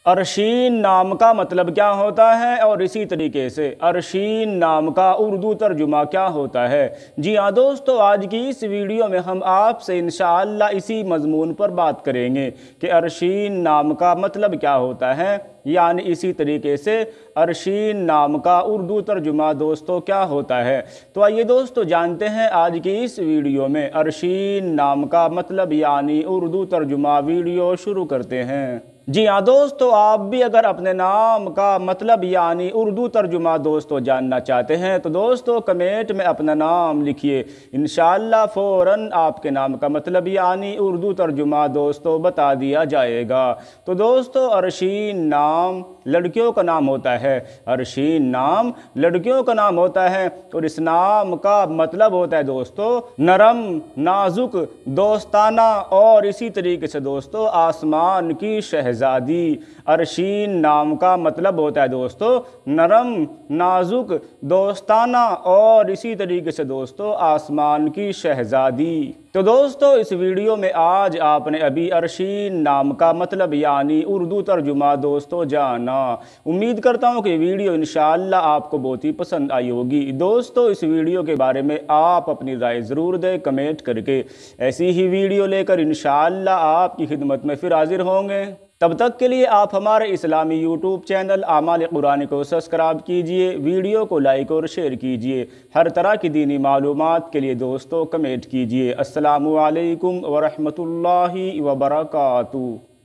अरशीन नाम का मतलब क्या होता है और इसी तरीके से अरशीन नाम का उर्दू तर्जुमा क्या होता है। जी हाँ दोस्तों, आज की इस वीडियो में हम आपसे इंशाअल्लाह इसी मजमून पर बात करेंगे कि अरशीन नाम का मतलब क्या होता है, यानी इसी तरीके से अरशीन नाम का उर्दू तर्जुमा दोस्तों क्या होता है। तो आइए दोस्तों जानते हैं आज की इस वीडियो में अरशीन नाम का मतलब यानी उर्दू तर्जुमा। वीडियो शुरू करते हैं। जी हाँ दोस्तों, आप भी अगर अपने नाम का मतलब यानी उर्दू तर्जुमा दोस्तों जानना चाहते हैं तो दोस्तों कमेंट में अपना नाम लिखिए, इंशाअल्लाह फ़ौरन आपके नाम का मतलब यानी उर्दू तर्जुमा दोस्तों बता दिया जाएगा। तो दोस्तों अरशीन नाम लड़कियों का नाम होता है, अरशीन नाम लड़कियों का नाम होता है और इस नाम का मतलब होता है दोस्तों नरम, नाजुक, दोस्ताना और इसी तरीके से दोस्तों आसमान की शहजादी। अरशीन नाम का मतलब होता है दोस्तों नरम, नाजुक, दोस्ताना और इसी तरीके से दोस्तों आसमान की शहजादी। तो दोस्तों इस वीडियो में आज आपने अभी अरशीन नाम का मतलब यानी उर्दू तर्जुमा दोस्तों जाना। उम्मीद करता हूँ कि वीडियो इंशाअल्लाह आपको बहुत ही पसंद आई होगी। दोस्तों इस वीडियो के बारे में आप अपनी राय ज़रूर दें कमेंट करके। ऐसी ही वीडियो लेकर इंशाअल्लाह आपकी खिदमत में फिर हाजिर होंगे। तब तक के लिए आप हमारे इस्लामी यूट्यूब चैनल आमाल कुरान को सब्सक्राइब कीजिए, वीडियो को लाइक और शेयर कीजिए। हर तरह की दीनी मालूमात के लिए दोस्तों कमेंट कीजिए। अस्सलामु अलैकुम व रहमतुल्लाहि व बरकातुहू।